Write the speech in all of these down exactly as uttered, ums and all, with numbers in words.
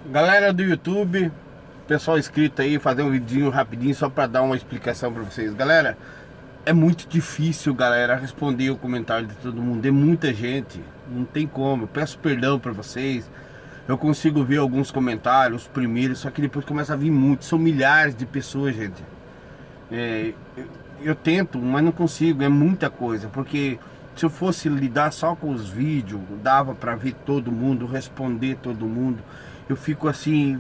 Galera do YouTube, pessoal inscrito aí, fazer um vidinho rapidinho só para dar uma explicação para vocês. Galera, é muito difícil, galera, responder o comentário de todo mundo. É muita gente, não tem como. Eu peço perdão para vocês. Eu consigo ver alguns comentários, os primeiros, só que depois começa a vir muitos. São milhares de pessoas, gente. É, eu, eu tento, mas não consigo. É muita coisa, porque se eu fosse lidar só com os vídeos, dava para ver todo mundo, responder todo mundo. Eu fico assim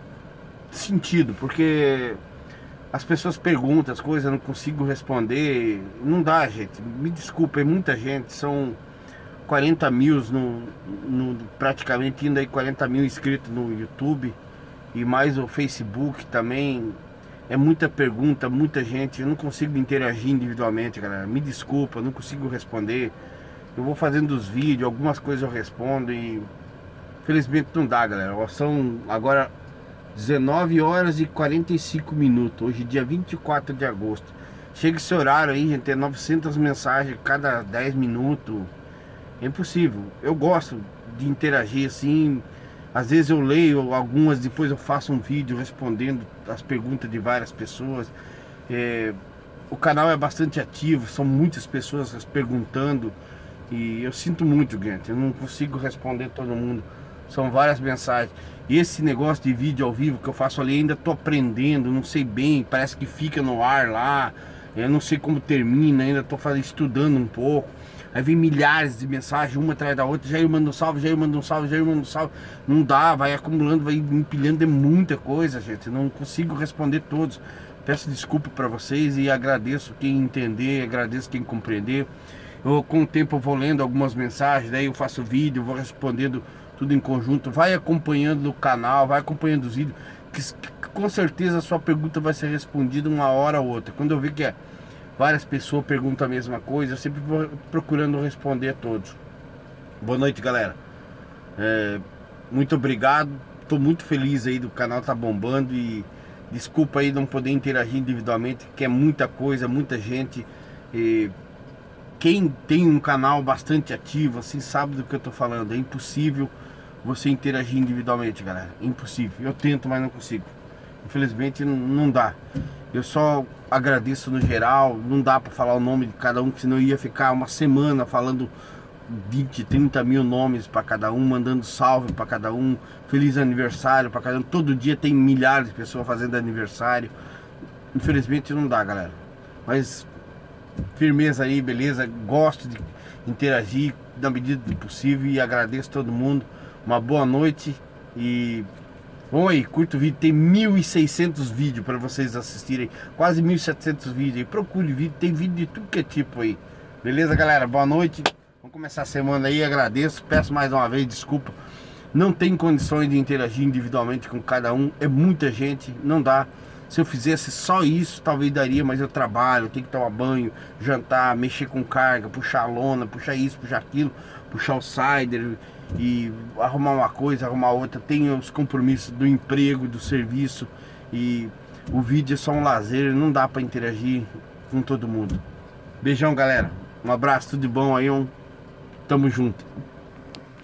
sentido, porque as pessoas perguntam as coisas, eu não consigo responder. Não dá, gente. Me desculpa, é muita gente. São quarenta mil no, no praticamente indo aí quarenta mil inscritos no YouTube e mais o Facebook também. É muita pergunta, muita gente. Eu não consigo interagir individualmente, galera. Me desculpa, eu não consigo responder. Eu vou fazendo os vídeos, algumas coisas eu respondo e felizmente não dá, galera. São agora dezenove horas e quarenta e cinco minutos, hoje dia vinte e quatro de agosto. Chega esse horário aí, gente, é novecentas mensagens cada dez minutos. É impossível. Eu gosto de interagir assim. Às vezes eu leio algumas, depois eu faço um vídeo respondendo as perguntas de várias pessoas. É, o canal é bastante ativo, são muitas pessoas perguntando. E eu sinto muito, gente, eu não consigo responder todo mundo. São várias mensagens. E esse negócio de vídeo ao vivo que eu faço ali, ainda tô aprendendo, não sei bem, parece que fica no ar lá. Eu não sei como termina, ainda tô fazendo, estudando um pouco. Aí vem milhares de mensagens, uma atrás da outra. Jair manda um salve, Jair manda um salve, Jair manda um salve. Não dá, vai acumulando, vai empilhando de muita coisa, gente. Não consigo responder todos. Peço desculpa para vocês e agradeço quem entender, agradeço quem compreender. Eu, com o tempo eu vou lendo algumas mensagens, daí eu faço vídeo, vou respondendo tudo em conjunto. Vai acompanhando o canal, vai acompanhando os vídeos, que, que com certeza a sua pergunta vai ser respondida uma hora ou outra. Quando eu ver que é, várias pessoas perguntam a mesma coisa, eu sempre vou procurando responder a todos. Boa noite, galera. É, muito obrigado. Estou muito feliz aí do canal tá bombando e desculpa aí não poder interagir individualmente, que é muita coisa, muita gente. E quem tem um canal bastante ativo, assim, sabe do que eu tô falando. É impossível você interagir individualmente, galera. Impossível. Eu tento, mas não consigo. Infelizmente não dá. Eu só agradeço no geral. Não dá pra falar o nome de cada um, que senão eu ia ficar uma semana falando vinte, trinta mil nomes pra cada um, mandando salve pra cada um, feliz aniversário pra cada um. Todo dia tem milhares de pessoas fazendo aniversário. Infelizmente não dá, galera. Mas firmeza aí, beleza? Gosto de interagir na medida do possível e agradeço todo mundo. Uma boa noite e vamos aí, curta o vídeo. Tem mil e seiscentos vídeos para vocês assistirem, quase mil e setecentos vídeos aí. Procure vídeo, tem vídeo de tudo que é tipo aí. Beleza, galera? Boa noite. Vamos começar a semana aí, agradeço. Peço mais uma vez desculpa. Não tem condições de interagir individualmente com cada um, é muita gente, não dá. Se eu fizesse só isso, talvez daria, mas eu trabalho, eu tenho que tomar banho, jantar, mexer com carga, puxar a lona, puxar isso, puxar aquilo, puxar o cider e arrumar uma coisa, arrumar outra. Tenho os compromissos do emprego, do serviço e o vídeo é só um lazer, não dá para interagir com todo mundo. Beijão, galera. Um abraço, tudo de bom aí, um... tamo junto.